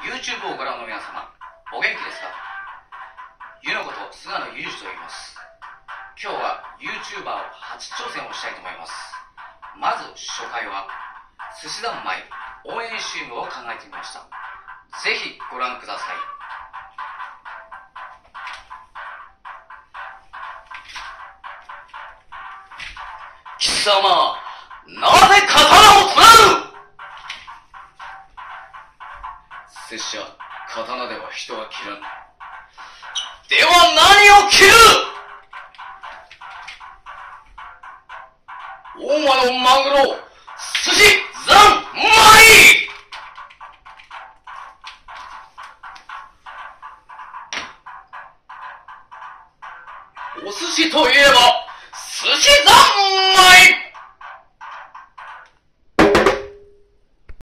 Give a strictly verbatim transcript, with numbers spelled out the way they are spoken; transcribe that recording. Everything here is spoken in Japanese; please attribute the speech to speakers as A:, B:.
A: YouTube をご覧の皆様、お元気ですか？ゆのこと菅野ゆうじと言います。今日は YouTuber を初挑戦をしたいと思います。まず初回は寿司三昧応援 シーエム を考えてみました。ぜひご覧ください。貴様、なぜ刀を取らぬ！拙者、刀では人は切らぬ。では何を切る！大間のマグロ、寿司三昧！お寿司といえ